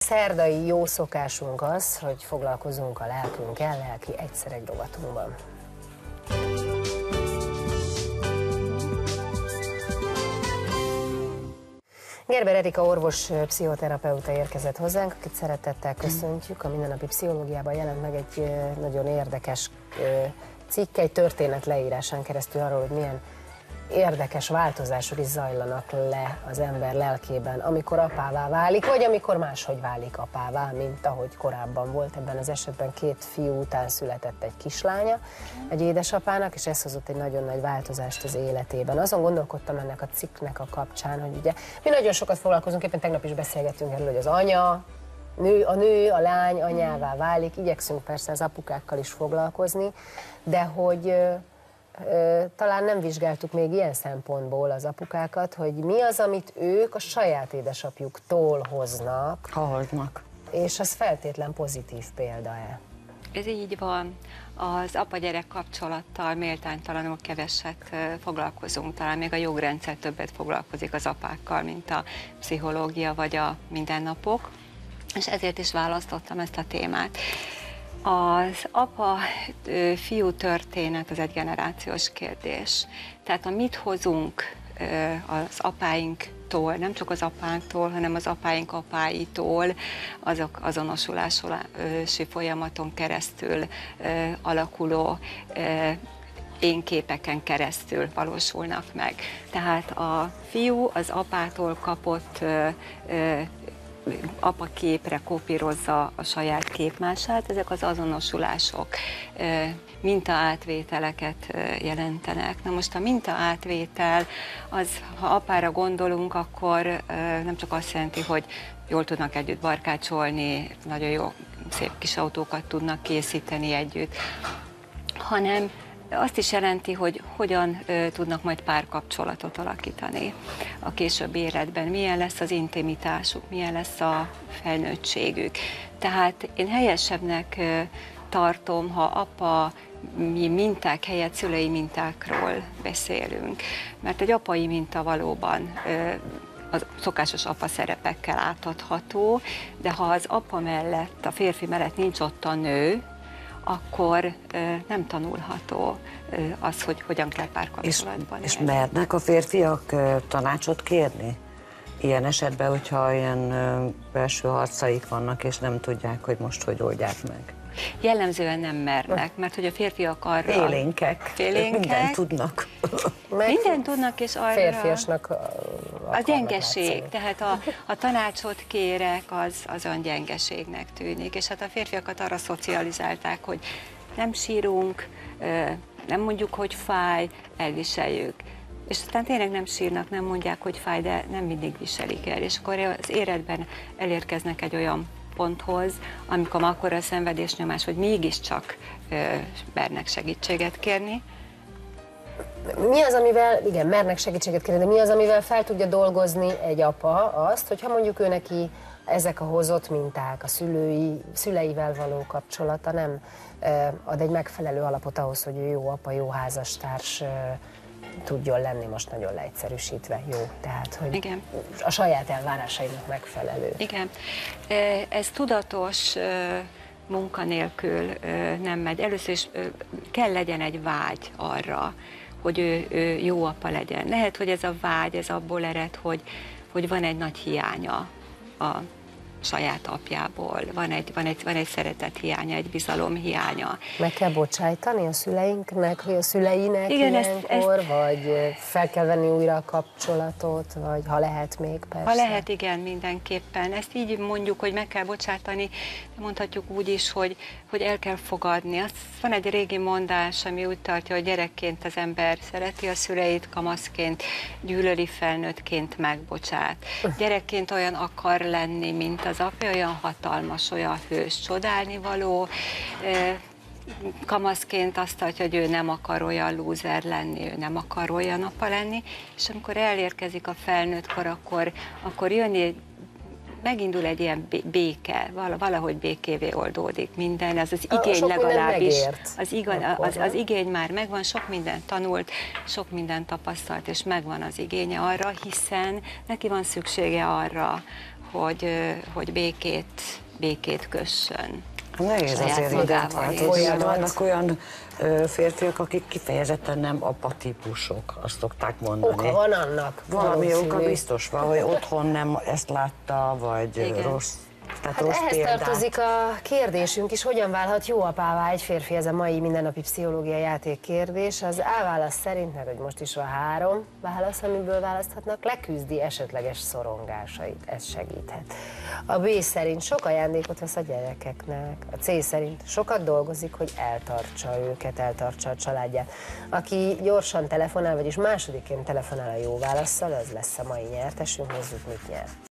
Szerdai jó szokásunk az, hogy foglalkozunk a lelkünkkel, lelki egyszerek rovatunkban. Gerber Erika orvos pszichoterapeuta érkezett hozzánk, akit szeretettel köszöntjük. A Mindennapi Pszichológiában jelent meg egy nagyon érdekes cikk, egy történet leírásán keresztül arról, hogy milyen érdekes változások is zajlanak le az ember lelkében, amikor apává válik, vagy amikor máshogy válik apává, mint ahogy korábban volt. Ebben az esetben 2 fiú után született egy kislánya egy édesapának, és ez hozott egy nagyon nagy változást az életében. Azon gondolkodtam ennek a cikknek a kapcsán, hogy ugye mi nagyon sokat foglalkozunk, éppen tegnap is beszélgettünk erről, hogy az anya, a nő, a lány anyává válik, igyekszünk persze az apukákkal is foglalkozni, de hogy talán nem vizsgáltuk még ilyen szempontból az apukákat, hogy mi az, amit ők a saját édesapjuktól hoznak. És az feltétlen pozitív példa-e? Ez így van. Az apa-gyerek kapcsolattal méltánytalanul keveset foglalkozunk, talán még a jogrendszer többet foglalkozik az apákkal, mint a pszichológia vagy a mindennapok, és ezért is választottam ezt a témát. Az apa-fiú történet az egy generációs kérdés. Tehát amit hozunk az apáinktól, nem csak az apánktól, hanem az apáink apáitól, azok azonosulási folyamaton keresztül alakuló énképeken keresztül valósulnak meg. Tehát a fiú az apától kapott apaképre kopírozza a saját képmását, ezek az azonosulások mintaátvételeket jelentenek. Na most a mintaátvétel, az, ha apára gondolunk, akkor nem csak azt jelenti, hogy jól tudnak együtt barkácsolni, nagyon jó, szép kis autókat tudnak készíteni együtt, hanem azt is jelenti, hogy hogyan tudnak majd párkapcsolatot alakítani a későbbi életben, milyen lesz az intimitásuk, milyen lesz a felnőttségük. Tehát én helyesebbnek tartom, ha apa mi minták helyett szülei mintákról beszélünk, mert egy apai minta valóban a szokásos apa szerepekkel átadható, de ha az apa mellett, a férfi mellett nincs ott a nő, akkor nem tanulható az, hogy hogyan kell párkapcsolatban élni. És mernek a férfiak tanácsot kérni? Ilyen esetben, hogyha ilyen belső harcaik vannak, és nem tudják, hogy most hogy oldják meg? Jellemzően nem mernek, mert hogy a férfiak arra... Félénkek. Mindent tudnak. Mindent tudnak, és arra... Férfiasnak a gyengeség, látszani. Tehát a tanácsot kérek, az olyan gyengeségnek tűnik, és hát a férfiakat arra szocializálták, hogy nem sírunk, nem mondjuk, hogy fáj, elviseljük. És aztán tényleg nem sírnak, nem mondják, hogy fáj, de nem mindig viselik el. És akkor az életben elérkeznek egy olyan ponthoz, amikor akkor a szenvedésnyomás, hogy mégiscsak mernek segítséget kérni. Mi az, amivel, igen, mernek segítséget kérni, de mi az, amivel fel tudja dolgozni egy apa azt, hogyha mondjuk ő neki ezek a hozott minták, a szüleivel való kapcsolata nem ad egy megfelelő alapot ahhoz, hogy ő jó apa, jó házastárs tudjon lenni, most nagyon leegyszerűsítve, jó, tehát, hogy igen, a saját elvárásainak megfelelő. Igen, ez tudatos munka nélkül nem megy. Először is kell legyen egy vágy arra, hogy ő jó apa legyen. Lehet, hogy ez a vágy, ez abból ered, hogy van egy nagy hiánya a saját apjából, van egy szeretet hiánya, egy bizalom hiánya. Meg kell bocsájtani a szüleinknek, vagy a szüleinek ilyenkor, vagy fel kell venni újra a kapcsolatot, vagy ha lehet még persze. Ha lehet, igen, mindenképpen. Ezt így mondjuk, hogy meg kell bocsátani, mondhatjuk úgy is, hogy el kell fogadni. Azt van egy régi mondás, ami úgy tartja, hogy gyerekként az ember szereti a szüleit, kamaszként gyűlöli, felnőttként megbocsát. Gyerekként olyan akar lenni, mint az apja, olyan hatalmas, olyan hős, csodálnivaló. Kamaszként azt tartja, hogy ő nem akar olyan lúzer lenni, ő nem akar olyan apa lenni, és amikor elérkezik a felnőttkor, akkor jön, megindul egy ilyen béke, valahogy békévé oldódik minden, ez az igény legalábbis, az igény már megvan, sok mindent tanult, sok mindent tapasztalt, és megvan az igénye arra, hiszen neki van szüksége arra, hogy békét kössön. Nehéz saját azért magával hát, is. hogy vannak olyan férfiak, akik kifejezetten nem apa-típusok, azt szokták mondani. Oka van annak. Valami valószínű. oka biztos van, hogy otthon nem ezt látta, vagy Igen. rossz, tehát Hát rossz ehhez példát. tartozik a kérdésünk is, hogyan válhat jó apává egy férfi, ez a mai mindennapi pszichológiai játék kérdés. Az A válasz szerint, mert hogy most is van 3 válasz, amiből választhatnak, leküzdi esetleges szorongásait, ez segíthet. A B szerint sok ajándékot vesz a gyerekeknek, a C szerint sokat dolgozik, hogy eltartsa őket, eltartsa a családját. Aki gyorsan telefonál, vagyis másodiként telefonál a jó válasszal, az lesz a mai nyertesünk, nézzük, mit nyer.